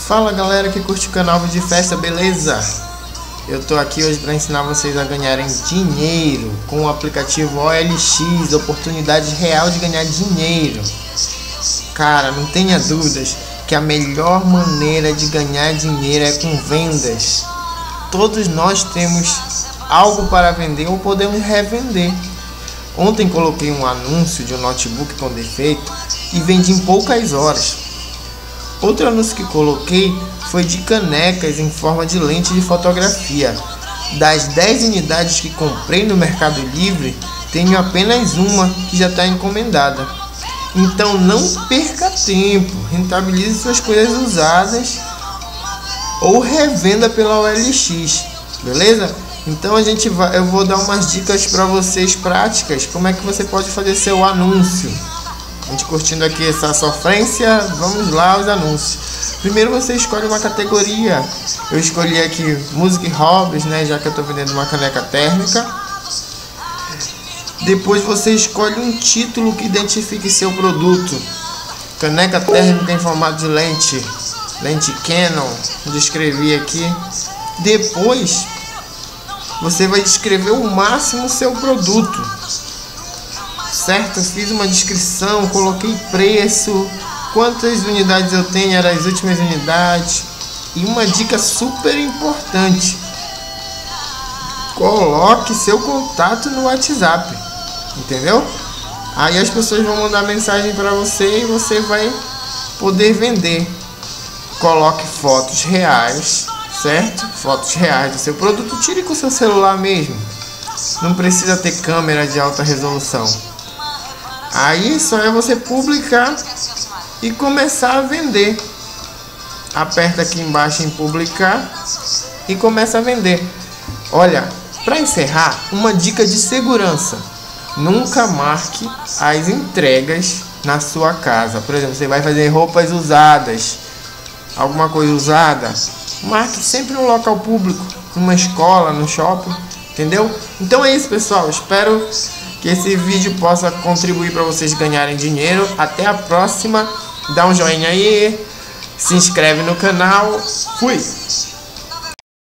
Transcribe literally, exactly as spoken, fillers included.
Fala galera que curte o canal de festa, beleza? Eu tô aqui hoje para ensinar vocês a ganharem dinheiro com o aplicativo O L X, oportunidade real de ganhar dinheiro. Cara, não tenha dúvidas que a melhor maneira de ganhar dinheiro é com vendas. Todos nós temos algo para vender ou podemos revender. Ontem coloquei um anúncio de um notebook com defeito e vendi em poucas horas. Outro anúncio que coloquei foi de canecas em forma de lente de fotografia. Das dez unidades que comprei no Mercado Livre, tenho apenas uma que já está encomendada. Então não perca tempo, rentabilize suas coisas usadas ou revenda pela O L X, beleza? Então a gente vai, eu vou dar umas dicas para vocês práticas, como é que você pode fazer seu anúncio. A gente curtindo aqui essa sofrência, vamos lá aos anúncios. Primeiro você escolhe uma categoria. Eu escolhi aqui música e hobbies, né, já que eu estou vendendo uma caneca térmica. Depois você escolhe um título que identifique seu produto. Caneca térmica em formato de lente, lente Canon, descrevi aqui. Depois você vai descrever o máximo seu produto. Certo? Fiz uma descrição, coloquei preço, quantas unidades eu tenho, eram as últimas unidades. E uma dica super importante: coloque seu contato no WhatsApp, entendeu? Aí as pessoas vão mandar mensagem para você e você vai poder vender. Coloque fotos reais, certo? Fotos reais do seu produto, tire com o seu celular mesmo. Não precisa ter câmera de alta resolução. Aí só é você publicar e começar a vender. Aperta aqui embaixo em publicar e começa a vender. Olha, para encerrar, uma dica de segurança: nunca marque as entregas na sua casa. Por exemplo, você vai fazer roupas usadas, alguma coisa usada, marque sempre um local público, numa escola, no shopping, entendeu? Então é isso, pessoal, espero que esse vídeo possa contribuir para vocês ganharem dinheiro. Até a próxima, dá um joinha aí, se inscreve no canal, fui!